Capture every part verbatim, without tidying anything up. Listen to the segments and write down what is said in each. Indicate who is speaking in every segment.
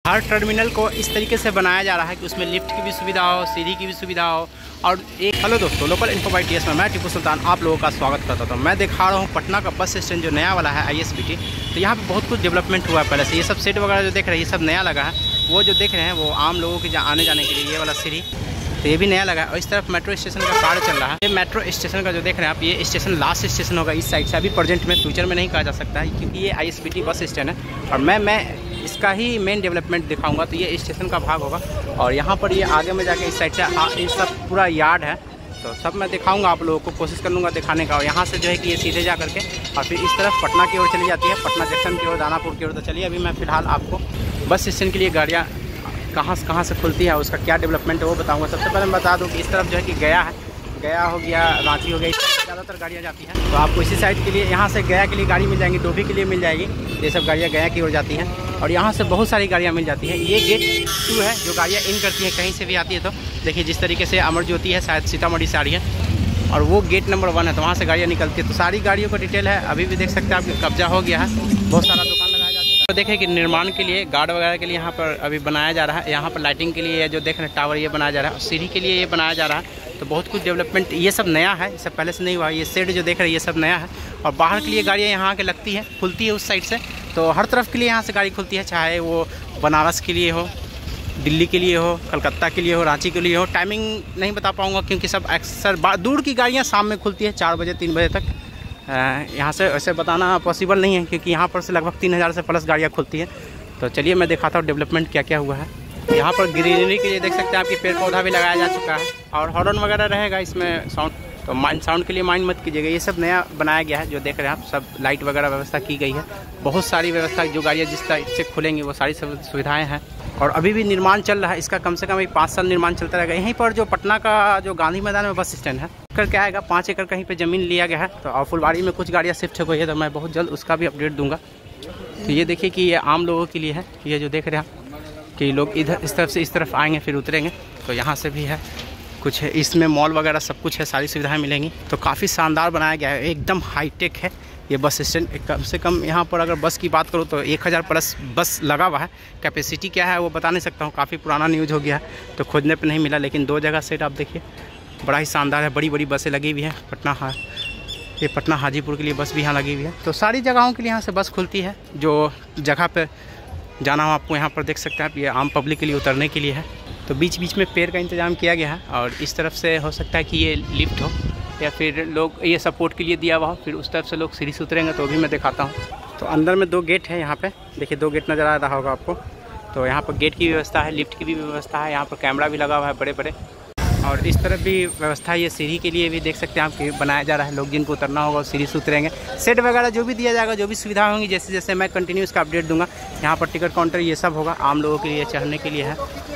Speaker 1: हर terminal को इस तरीके से बनाया जा रहा है कि उसमें लिफ्ट की भी सुविधा हो, सीढ़ी की भी सुविधा हो। और एक हेलो दोस्तों, लोकल इन्फो बाय टीएस में मैं टीपू सुल्तान आप लोगों का स्वागत करता था। मैं दिखा रहा हूँ पटना का बस स्टैंड जो नया वाला है आईएसबीटी। तो यहाँ पे बहुत कुछ डेवलपमेंट हुआ है पहले से। ये सब सेट वगैरह जो देख रहे हैं ये सब नया लगा है। वो जो देख रहे हैं वो आम लोगों के आने जाने के लिए ये वाला सीढ़ी, तो ये भी नया लगा है। और इस तरफ मेट्रो स्टेशन का कार्य चल रहा है। ये मेट्रो स्टेशन का जो देख रहे हैं आप, ये स्टेशन लास्ट स्टेशन होगा इस साइड से। अभी प्रेजेंट में, फ्यूचर में नहीं कहा जा सकता है क्योंकि ये आईएसबीटी बस स्टैंड है। और मैं मैं इसका ही मेन डेवलपमेंट दिखाऊंगा। तो ये स्टेशन का भाग होगा और यहाँ पर ये आगे में जाके इस साइड से ये सब पूरा यार्ड है। तो सब मैं दिखाऊंगा आप लोगों को, कोशिश कर लूँगा दिखाने का। और यहाँ से जो है कि ये सीधे जा करके और फिर इस तरफ पटना की ओर चली जाती है, पटना जंक्शन की ओर, दानापुर की ओर। तो चलिए अभी मैं फ़िलहाल आपको बस स्टैंड के लिए गाड़ियाँ कहाँ से कहाँ से खुलती है, उसका क्या डेवलपमेंट है वो बताऊँगा। सबसे पहले मैं बता दूँ कि इस तरफ जो है कि गया है, गया हो गया, रांची हो गया, इस तरफ ज़्यादातर गाड़ियाँ जाती हैं। तो आपको इसी साइड के लिए, यहाँ से गया के लिए गाड़ी मिल जाएंगी, डोभी के लिए मिल जाएगी। ये सब गाड़ियाँ गया की ओर जाती हैं और यहाँ से बहुत सारी गाड़ियाँ मिल जाती हैं। ये गेट टू है जो गाड़ियाँ इन करती हैं, कहीं से भी आती है। तो देखिए जिस तरीके से अमर ज्योति है, शायद सीतामढ़ी से आ रही है, और वो गेट नंबर वन है, तो वहाँ से गाड़ियाँ निकलती है। तो सारी गाड़ियों का डिटेल है। अभी भी देख सकते हैं आप, कब्जा हो गया है, बहुत सारा दुकान लगाया जा चुका है। तो देखें कि निर्माण के लिए, गार्ड वगैरह के लिए यहाँ पर अभी बनाया जा रहा है। यहाँ पर लाइटिंग के लिए जो देख रहे हैं टावर, ये बनाया जा रहा है। और सीढ़ी के लिए ये बनाया जा रहा है। तो बहुत कुछ डेवलपमेंट, ये सब नया है, ये सब पहले से नहीं हुआ। ये शेड जो देख रहे हैं ये सब नया है। और बाहर के लिए गाड़ियाँ यहाँ के लगती है, खुलती है उस साइड से। तो हर तरफ के लिए यहाँ से गाड़ी खुलती है, चाहे वो बनारस के लिए हो, दिल्ली के लिए हो, कलकत्ता के लिए हो, रांची के लिए हो। टाइमिंग नहीं बता पाऊँगा क्योंकि सब अक्सर दूर की गाड़ियाँ शाम में खुलती है, चार बजे तीन बजे तक। यहाँ से वैसे बताना पॉसिबल नहीं है क्योंकि यहाँ पर से लगभग तीन हज़ार से प्लस गाड़ियाँ खुलती हैं। तो चलिए मैं दिखाता हूँ डेवलपमेंट क्या क्या हुआ है। यहाँ पर ग्रीनरी के लिए देख सकते हैं आपकी, पेड़ पौधा भी लगाया जा चुका है। और हॉर्न वगैरह रहेगा इसमें, साउंड, तो माइंड साउंड के लिए माइंड मत कीजिएगा। ये सब नया बनाया गया है जो देख रहे हैं आप। सब लाइट वगैरह व्यवस्था की गई है, बहुत सारी व्यवस्था। जो गाड़ियाँ जिस टाइप से खुलेंगी वो सारी सब सुविधाएँ हैं। और अभी भी निर्माण चल रहा है इसका, कम से कम एक पाँच साल निर्माण चलता रहेगा। यहीं पर जो पटना का जो गांधी मैदान में बस स्टैंड है करके आएगा, पाँच एकड़ कहीं पे ज़मीन लिया गया है। तो और फुलवाड़ी में कुछ गाड़ियाँ शिफ्ट हो गई है, तो मैं बहुत जल्द उसका भी अपडेट दूंगा। तो ये देखिए कि ये आम लोगों के लिए है। ये जो देख रहे हैं कि लोग इधर इस तरफ से इस तरफ आएंगे फिर उतरेंगे। तो यहाँ से भी है कुछ है, इसमें मॉल वगैरह सब कुछ है, सारी सुविधाएं मिलेंगी। तो काफ़ी शानदार बनाया गया है, एकदम हाईटेक है ये बस स्टैंड। कम से कम यहाँ पर अगर बस की बात करूँ तो एक हज़ार प्लस बस लगा हुआ है। कैपेसिटी क्या है वो बता नहीं सकता हूँ, काफ़ी पुराना न्यूज़ हो गया है तो खोजने पर नहीं मिला। लेकिन दो जगह सेट आप देखिए, बड़ा ही शानदार है। बड़ी बड़ी बसें लगी हुई हैं। पटना हाँ ये पटना हाजीपुर के लिए बस भी यहाँ लगी हुई है। तो सारी जगहों के लिए यहाँ से बस खुलती है। जो जगह पर जाना हो आपको यहाँ पर देख सकते हैं आप, ये आम पब्लिक के लिए उतरने के लिए है। तो बीच बीच में पेड़ का इंतजाम किया गया है। और इस तरफ से हो सकता है कि ये लिफ्ट हो या फिर लोग ये सपोर्ट के लिए दिया हुआ हो, फिर उस तरफ से लोग सीढ़ी से उतरेंगे। तो भी मैं दिखाता हूँ। तो अंदर में दो गेट है यहाँ पे, देखिए दो गेट नज़र आ रहा होगा आपको। तो यहाँ पर गेट की व्यवस्था है, लिफ्ट की भी व्यवस्था है। यहाँ पर कैमरा भी लगा हुआ है बड़े बड़े। और इस तरफ भी व्यवस्था है, ये सीढ़ी के लिए भी देख सकते हैं आप कि बनाया जा रहा है। लोग जिनको उतरना होगा सीढ़ी से उतरेंगे। सेट वगैरह जो भी दिया जाएगा, जो भी सुविधा होंगी, जैसे जैसे मैं कंटिन्यू इसका अपडेट दूंगा। यहाँ पर टिकट काउंटर ये सब होगा, आम लोगों के लिए चढ़ने के लिए है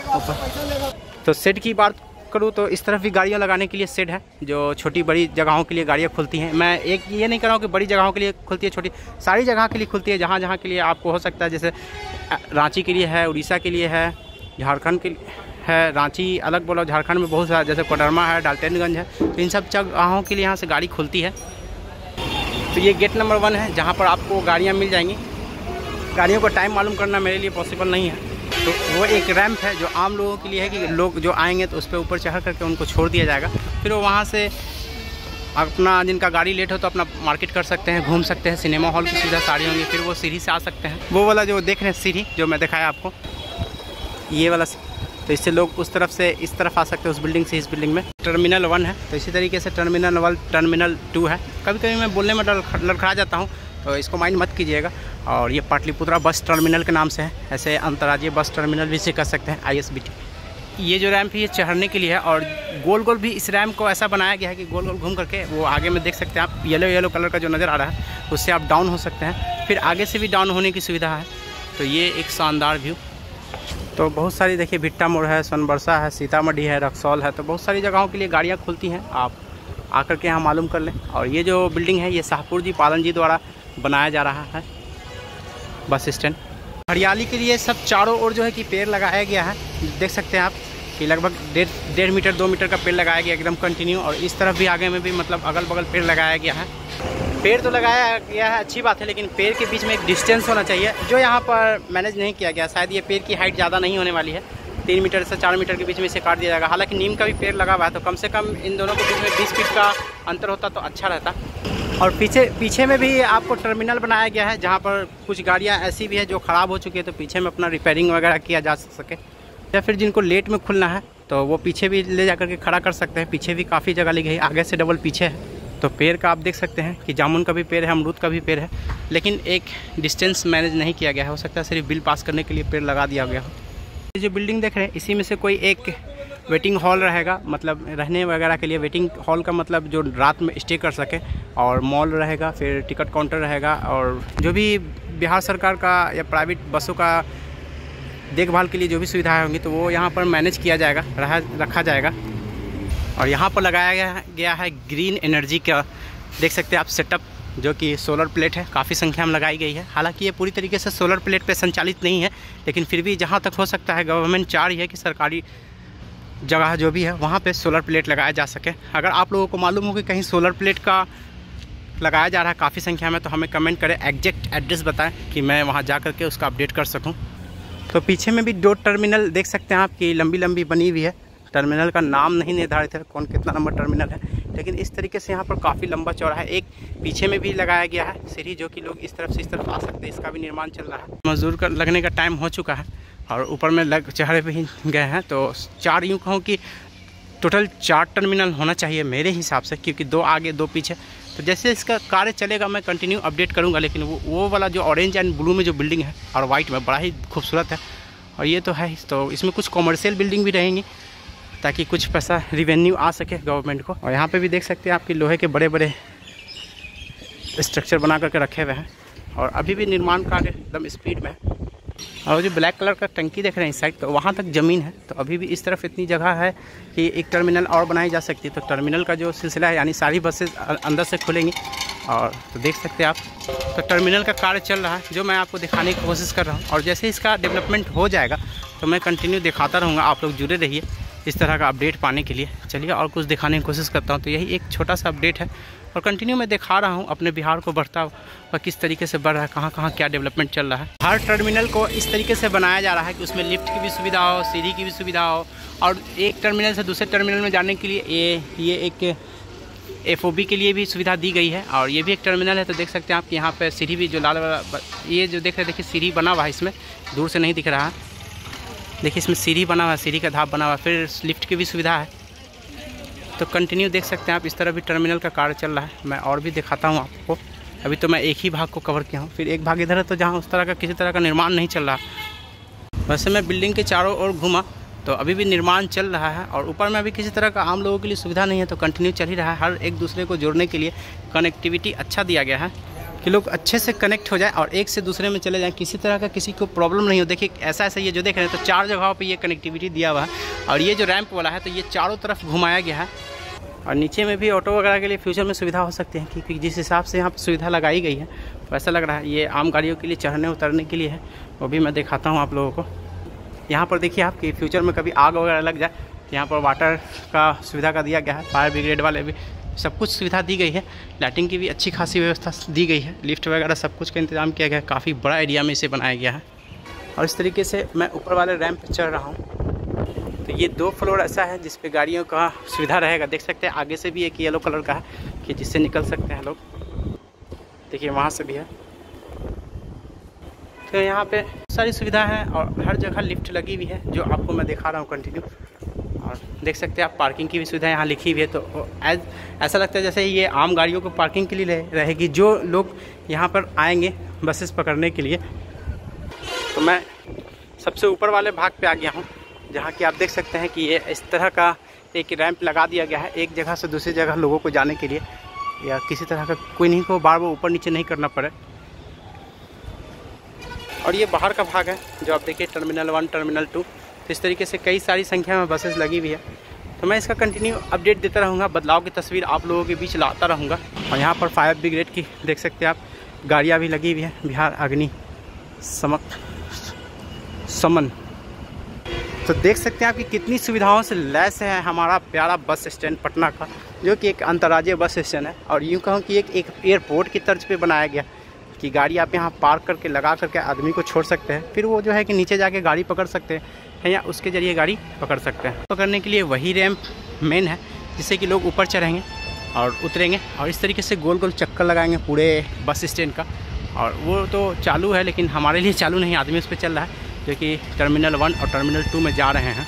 Speaker 1: ऊपर। तो सेट की बात करूँ तो इस तरफ भी गाड़ियाँ लगाने के लिए सेट है, जो छोटी बड़ी जगहों के लिए गाड़ियाँ खुलती हैं। मैं एक ये नहीं कर रहा हूँ कि बड़ी जगहों के लिए खुलती है, छोटी सारी जगह के लिए खुलती है। जहाँ जहाँ के लिए आपको हो सकता है, जैसे रांची के लिए है, उड़ीसा के लिए है, झारखंड के लिए है। रांची अलग बोलो, झारखंड में बहुत सारा, जैसे कोडरमा है, डाल्टनगंज है। तो इन सब जगहों के लिए यहाँ से गाड़ी खुलती है। तो ये गेट नंबर वन है जहाँ पर आपको गाड़ियाँ मिल जाएंगी। गाड़ियों का टाइम मालूम करना मेरे लिए पॉसिबल नहीं है। तो वो एक रैंप है जो आम लोगों के लिए है कि लोग जो आएंगे तो उस पर ऊपर चढ़ करके उनको छोड़ दिया जाएगा। फिर वो वहाँ से अपना, जिनका गाड़ी लेट हो तो अपना मार्केट कर सकते हैं, घूम सकते हैं। सिनेमा हॉल की सुविधा सारी होंगी। फिर वो सीढ़ी से आ सकते हैं। वो वाला जो देख रहे हैं सीढ़ी जो मैं दिखाया आपको, ये वाला, तो इससे लोग उस तरफ से इस तरफ आ सकते हैं, उस बिल्डिंग से इस बिल्डिंग में। टर्मिनल वन है, तो इसी तरीके से टर्मिनल वन, टर्मिनल टू है। कभी कभी मैं बोलने में लड़खड़ा जाता हूँ, तो इसको माइंड मत कीजिएगा। और ये पाटलिपुत्रा बस टर्मिनल के नाम से है, ऐसे अंतर्राज्यीय बस टर्मिनल भी इसे कर सकते हैं आईएसबीटी। ये जो रैंप है ये चढ़ने के लिए है। और गोल गोल भी इस रैंप को ऐसा बनाया गया है कि गोल गोल घूम करके वो आगे में देख सकते हैं आप, येलो येलो कलर का जो नज़र आ रहा है उससे आप डाउन हो सकते हैं। फिर आगे से भी डाउन होने की सुविधा है। तो ये एक शानदार व्यू। तो बहुत सारी देखिए, भिट्टा मोड़ है, सोनबरसा है, सीतामढ़ी है, रक्सौल है। तो बहुत सारी जगहों के लिए गाड़ियाँ खुलती हैं, आप आकर के यहाँ मालूम कर लें। और ये जो बिल्डिंग है ये शाहपुर जी पालन जी द्वारा बनाया जा रहा है बस स्टैंड। हरियाली के लिए सब चारों ओर जो है कि पेड़ लगाया गया है। देख सकते हैं आप कि लगभग डेढ़ डेढ़ मीटर दो मीटर का पेड़ लगाया गया एकदम कंटिन्यू। और इस तरफ भी आगे में भी मतलब अगल बगल पेड़ लगाया गया है। पेड़ तो लगाया गया है, अच्छी बात है, लेकिन पेड़ के बीच में एक डिस्टेंस होना चाहिए जो यहाँ पर मैनेज नहीं किया गया। शायद ये पेड़ की हाइट ज़्यादा नहीं होने वाली है, तीन मीटर से चार मीटर के बीच में इसे काट दिया जाएगा। हालांकि नीम का भी पेड़ लगा हुआ है, तो कम से कम इन दोनों के बीच में बीस फीट का अंतर होता तो अच्छा रहता। और पीछे पीछे में भी आपको टर्मिनल बनाया गया है, जहाँ पर कुछ गाड़ियाँ ऐसी भी है जो ख़राब हो चुकी है, तो पीछे में अपना रिपेयरिंग वगैरह किया जा सके, या फिर जिनको लेट में खुलना है तो वो पीछे भी ले जा करके खड़ा कर सकते हैं। पीछे भी काफ़ी जगह ली गई, आगे से डबल पीछे है। तो पेड़ का आप देख सकते हैं कि जामुन का भी पेड़ है, अमरूद का भी पेड़ है, लेकिन एक डिस्टेंस मैनेज नहीं किया गया है। हो सकता है सिर्फ बिल पास करने के लिए पेड़ लगा दिया गया हो। ये जो बिल्डिंग देख रहे हैं, इसी में से कोई एक वेटिंग हॉल रहेगा, मतलब रहने वगैरह के लिए। वेटिंग हॉल का मतलब जो रात में स्टे कर सके, और मॉल रहेगा, फिर टिकट काउंटर रहेगा, और जो भी बिहार सरकार का या प्राइवेट बसों का देखभाल के लिए जो भी सुविधाएं होंगी तो वो यहाँ पर मैनेज किया जाएगा, रहा रखा जाएगा। और यहाँ पर लगाया गया गया है ग्रीन एनर्जी का, देख सकते हैं आप सेटअप, जो कि सोलर प्लेट है, काफ़ी संख्या में लगाई गई है। हालांकि ये पूरी तरीके से सोलर प्लेट पे संचालित नहीं है, लेकिन फिर भी जहाँ तक हो सकता है गवर्नमेंट चाह रही है कि सरकारी जगह जो भी है वहाँ पे सोलर प्लेट लगाया जा सके। अगर आप लोगों को मालूम हो कि कहीं सोलर प्लेट का लगाया जा रहा है काफ़ी संख्या में, तो हमें कमेंट करें, एग्जैक्ट एड्रेस बताएं कि मैं वहाँ जा करके उसका अपडेट कर सकूँ। तो पीछे में भी दो टर्मिनल देख सकते हैं आप कि लंबी लंबी बनी हुई है। टर्मिनल का नाम नहीं निर्धारित है कौन कितना नंबर टर्मिनल है, लेकिन इस तरीके से यहाँ पर काफ़ी लंबा चौड़ा है। एक पीछे में भी लगाया गया है सीढ़ी, जो कि लोग इस तरफ से इस तरफ आ सकते हैं। इसका भी निर्माण चल रहा है। मजदूर का लगने का टाइम हो चुका है और ऊपर में लग चढ़े भी गए हैं। तो चार यूँ कहूँ कि टोटल चार टर्मिनल होना चाहिए मेरे हिसाब से, क्योंकि दो आगे दो पीछे। तो जैसे इसका कार्य चलेगा मैं कंटिन्यू अपडेट करूँगा। लेकिन वो वो वाला जो ऑरेंज एंड ब्लू में जो बिल्डिंग है और वाइट में, बड़ा ही खूबसूरत है। और ये तो है, तो इसमें कुछ कॉमर्शियल बिल्डिंग भी रहेंगी ताकि कुछ पैसा रिवेन्यू आ सके गवर्नमेंट को। और यहाँ पे भी देख सकते हैं आपकी लोहे के बड़े बड़े स्ट्रक्चर बना करके रखे हुए हैं, और अभी भी निर्माण कार्य एकदम स्पीड में है। और जो ब्लैक कलर का टंकी देख रहे हैं इस साइड, तो वहाँ तक ज़मीन है। तो अभी भी इस तरफ इतनी जगह है कि एक टर्मिनल और बनाई जा सकती है। तो टर्मिनल का जो सिलसिला है, यानी सारी बसें अंदर से खुलेंगी। और तो देख सकते हैं आप, तो टर्मिनल का कार्य चल रहा है, जो मैं आपको दिखाने की कोशिश कर रहा हूँ। और जैसे इसका डेवलपमेंट हो जाएगा तो मैं कंटिन्यू दिखाता रहूँगा। आप लोग जुड़े रहिए इस तरह का अपडेट पाने के लिए। चलिए और कुछ दिखाने की कोशिश करता हूँ। तो यही एक छोटा सा अपडेट है, और कंटिन्यू मैं दिखा रहा हूँ अपने बिहार को बढ़ता हुआ किस तरीके से बढ़ रहा है, कहाँ कहाँ क्या डेवलपमेंट चल रहा है। हर टर्मिनल को इस तरीके से बनाया जा रहा है कि उसमें लिफ्ट की भी सुविधा हो, सीढ़ी की भी सुविधा हो, और एक टर्मिनल से दूसरे टर्मिनल में जाने के लिए ये ये एक एफ ओ बी के लिए भी सुविधा दी गई है। और ये भी एक टर्मिनल है। तो देख सकते हैं आप कि यहाँ पर सीढ़ी भी, जो लाल वाला ये जो देख रहे हैं, देखिए सीढ़ी बना हुआ है, इसमें दूर से नहीं दिख रहा है। देखिए इसमें सीढ़ी बना हुआ है, सीढ़ी का धाप बना हुआ है, फिर लिफ्ट की भी सुविधा है। तो कंटिन्यू देख सकते हैं आप, इस तरह भी टर्मिनल का कार्य चल रहा है। मैं और भी दिखाता हूँ आपको। अभी तो मैं एक ही भाग को कवर किया हूँ, फिर एक भाग इधर है तो जहाँ उस तरह का किसी तरह का निर्माण नहीं चल रहा। वैसे मैं बिल्डिंग के चारों ओर घूमा तो अभी भी निर्माण चल रहा है, और ऊपर में अभी किसी तरह का आम लोगों के लिए सुविधा नहीं है। तो कंटिन्यू चल ही रहा है। हर एक दूसरे को जोड़ने के लिए कनेक्टिविटी अच्छा दिया गया है कि लोग अच्छे से कनेक्ट हो जाए और एक से दूसरे में चले जाएं, किसी तरह का किसी को प्रॉब्लम नहीं हो। देखिए ऐसा ऐसा ये जो देख रहे हैं, तो चार जगहों पे ये कनेक्टिविटी दिया हुआ है। और ये जो रैंप वाला है, तो ये चारों तरफ घुमाया गया है। और नीचे में भी ऑटो वगैरह के लिए फ्यूचर में सुविधा हो सकती है, क्योंकि जिस हिसाब से यहाँ पर सुविधा लगाई गई है वैसा लग रहा है ये आम गाड़ियों के लिए चढ़ने उतरने के लिए है। वो भी मैं दिखाता हूँ आप लोगों को। यहाँ पर देखिए आप कि फ्यूचर में कभी आग वगैरह लग जाए, यहाँ पर वाटर का सुविधा का दिया गया है। फायर ब्रिगेड वाले भी सब कुछ सुविधा दी गई है। लाइटिंग की भी अच्छी खासी व्यवस्था दी गई है। लिफ्ट वगैरह सब कुछ का इंतजाम किया गया है। काफ़ी बड़ा एरिया में इसे बनाया गया है। और इस तरीके से मैं ऊपर वाले रैंप पर चढ़ रहा हूँ। तो ये दो फ्लोर ऐसा है जिस पे गाड़ियों का सुविधा रहेगा। देख सकते हैं आगे से भी एक येलो कलर का है कि जिससे निकल सकते हैं लोग। देखिए वहाँ से भी है। तो यहाँ पे सारी सुविधा है और हर जगह लिफ्ट लगी हुई है, जो आपको मैं दिखा रहा हूँ कंटिन्यू। और देख सकते हैं आप पार्किंग की भी सुविधा यहाँ लिखी हुई है। तो एज ऐसा लगता है जैसे ये आम गाड़ियों को पार्किंग के लिए रहेगी, जो लोग यहाँ पर आएंगे बसेस पकड़ने के लिए। तो मैं सबसे ऊपर वाले भाग पे आ गया हूँ, जहाँ कि आप देख सकते हैं कि ये इस तरह का एक रैंप लगा दिया गया है, एक जगह से दूसरी जगह लोगों को जाने के लिए, या किसी तरह का कोई नहीं को बार बार ऊपर नीचे नहीं करना पड़े। और ये बाहर का भाग है जो आप देखिए, टर्मिनल वन, टर्मिनल टू। तो इस तरीके से कई सारी संख्या में बसेस लगी हुई है। तो मैं इसका कंटिन्यू अपडेट देता रहूँगा, बदलाव की तस्वीर आप लोगों के बीच लाता रहूँगा। और यहाँ पर फायर ब्रिगेड की देख सकते हैं आप गाड़ियाँ भी लगी हुई है, बिहार अग्नि समक समन। तो देख सकते हैं आप कि कितनी सुविधाओं से लैस है हमारा प्यारा बस स्टैंड पटना का, जो कि एक अंतर्राज्यीय बस स्टैंड है। और यूँ कहूँ कि एक एक एयरपोर्ट की तर्ज पे बनाया गया कि गाड़ी आप यहाँ पार्क करके लगा करके आदमी को छोड़ सकते हैं, फिर वो जो है कि नीचे जाके गाड़ी पकड़ सकते हैं या उसके ज़रिए गाड़ी पकड़ सकते हैं। पकड़ने के लिए वही रैंप मेन है जिससे कि लोग ऊपर चढ़ेंगे और उतरेंगे और इस तरीके से गोल गोल चक्कर लगाएंगे पूरे बस स्टैंड का। और वो तो चालू है लेकिन हमारे लिए चालू नहीं, आदमी उस पर चल रहा है, जो कि टर्मिनल वन और टर्मिनल टू में जा रहे हैं।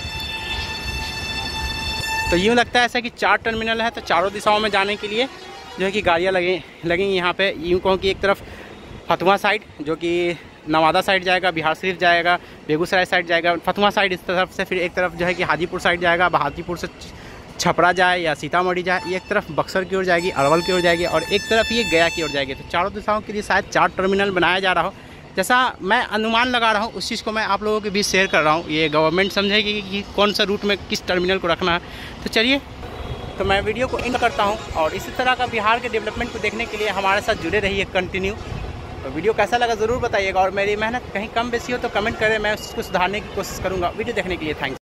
Speaker 1: तो यूँ लगता है ऐसा कि चार टर्मिनल है, तो चारों दिशाओं में जाने के लिए जो है कि गाड़ियाँ लगे लगेंगी यहाँ पे। यूँ कहूँ कि एक तरफ फतुहा साइड जो कि नवादा साइड जाएगा, बिहार शरीफ जाएगा, बेगूसराय साइड जाएगा, फतुहा साइड इस तरफ से, फिर एक तरफ जो है कि हाजीपुर साइड जाएगा, हाजीपुर से छपरा जाए या सीतामढ़ी जाए, एक तरफ बक्सर की ओर जाएगी, अरवल की ओर जाएगी और एक तरफ ये गया की ओर जाएगी। तो चारों दिशाओं के लिए शायद चार टर्मिनल बनाया जा रहा हो, जैसा मैं अनुमान लगा रहा हूँ उस चीज़ को मैं आप लोगों के बीच शेयर कर रहा हूँ। ये गवर्नमेंट समझेगी कि कौन सा रूट में किस टर्मिनल को रखना है। तो चलिए, तो मैं वीडियो को एंड करता हूँ और इसी तरह का बिहार के डेवलपमेंट को देखने के लिए हमारे साथ जुड़े रहिए कंटिन्यू। तो वीडियो कैसा लगा ज़रूर बताइएगा और मेरी मेहनत कहीं कम बेसी हो तो कमेंट करें, मैं उसको सुधारने की कोशिश करूँगा। वीडियो देखने के लिए थैंक्स।